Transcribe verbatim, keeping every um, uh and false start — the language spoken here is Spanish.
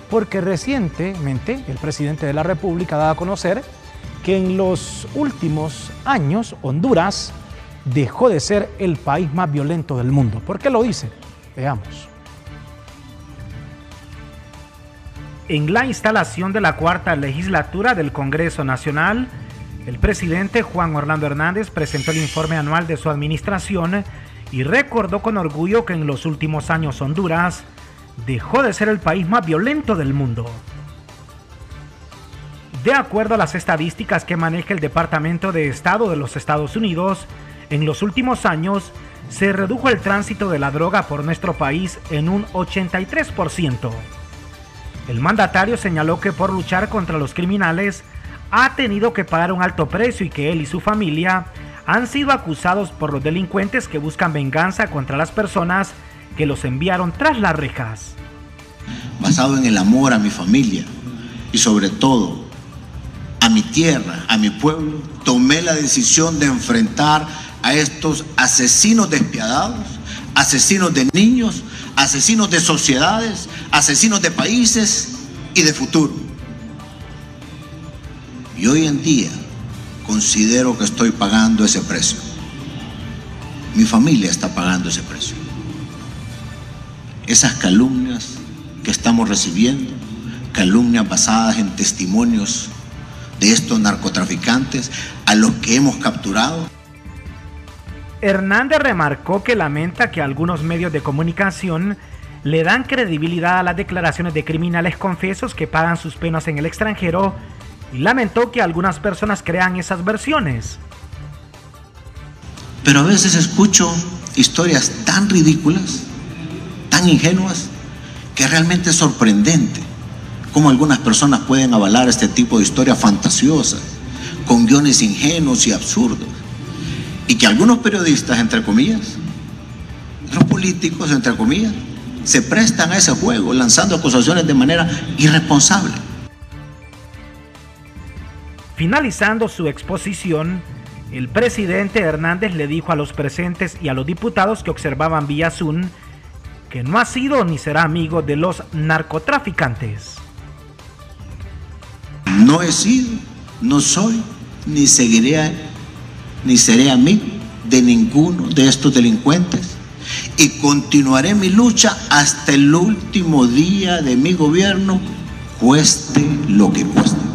porque recientemente el presidente de la República ha dado a conocer que en los últimos años Honduras dejó de ser el país más violento del mundo. ¿Por qué lo dice? Veamos. En la instalación de la cuarta legislatura del Congreso Nacional, el presidente Juan Orlando Hernández presentó el informe anual de su administración y recordó con orgullo que en los últimos años Honduras dejó de ser el país más violento del mundo. De acuerdo a las estadísticas que maneja el Departamento de Estado de los Estados Unidos, en los últimos años se redujo el tránsito de la droga por nuestro país en un ochenta y tres por ciento. El mandatario señaló que por luchar contra los criminales ha tenido que pagar un alto precio y que él y su familia han sido acusados por los delincuentes que buscan venganza contra las personas que los enviaron tras las rejas. Basado en el amor a mi familia y sobre todo a mi tierra, a mi pueblo, tomé la decisión de enfrentar a estos asesinos despiadados, asesinos de niños, asesinos de sociedades, asesinos de países y de futuro. Y hoy en día considero que estoy pagando ese precio. Mi familia está pagando ese precio. Esas calumnias que estamos recibiendo, calumnias basadas en testimonios de estos narcotraficantes a los que hemos capturado. Hernández remarcó que lamenta que algunos medios de comunicación le dan credibilidad a las declaraciones de criminales confesos que pagan sus penas en el extranjero y lamentó que algunas personas crean esas versiones. Pero a veces escucho historias tan ridículas, tan ingenuas, que realmente es sorprendente cómo algunas personas pueden avalar este tipo de historias fantasiosas, con guiones ingenuos y absurdos. Y que algunos periodistas, entre comillas, los políticos, entre comillas, se prestan a ese juego, lanzando acusaciones de manera irresponsable. Finalizando su exposición, el presidente Hernández le dijo a los presentes y a los diputados que observaban vía Zoom que no ha sido ni será amigo de los narcotraficantes. No he sido, no soy, ni seguiré, ni seré amigo de ninguno de estos delincuentes y continuaré mi lucha hasta el último día de mi gobierno, cueste lo que cueste.